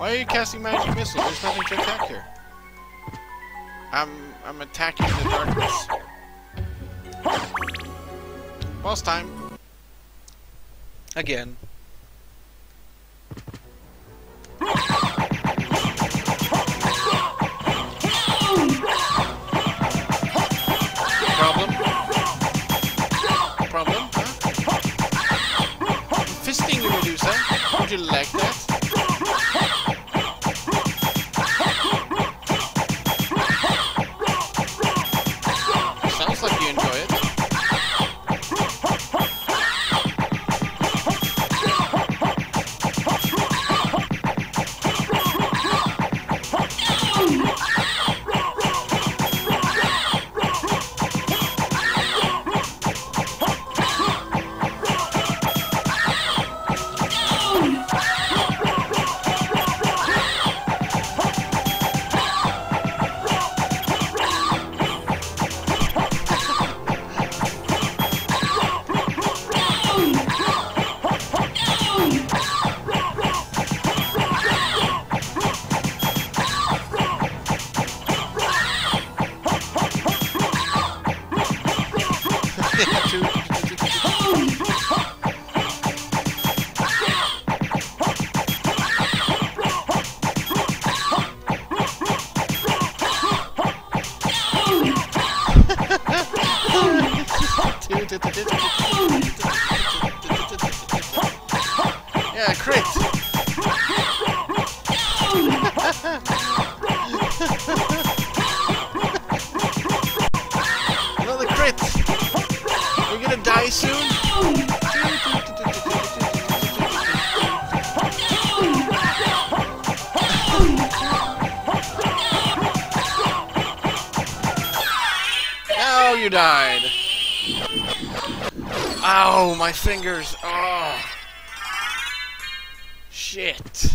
Why are you casting magic missile? There's nothing to attack here. I'm attacking the darkness. Boss time. Again. Problem? Problem? Huh? Fisting the Medusa? Would you like that? Sounds like you enjoy it. Yeah, crit! Another crit! We're gonna die soon? Oh, you died! Ow, my fingers! Oh! Shit!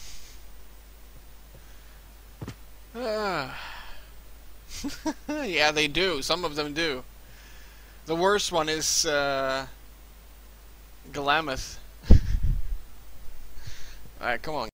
Yeah, they do. Some of them do. The worst one is Galameth. Alright, come on.